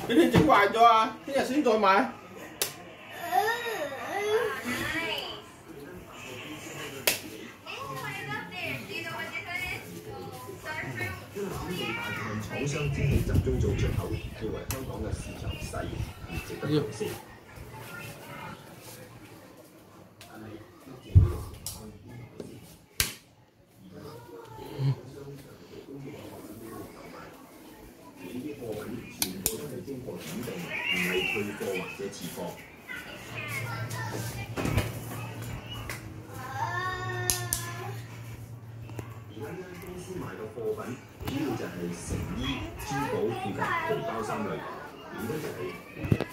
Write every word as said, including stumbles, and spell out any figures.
你哋整壞咗啊？聽日先再買。 廠商自己集中做出口，認為香港嘅市場細，而值得投資。呢啲貨品全部都係經過檢定，唔係退貨或者次貨。而家呢間公司賣嘅貨品主要就係成衣、珠寶以及皮包衫類，而家就係。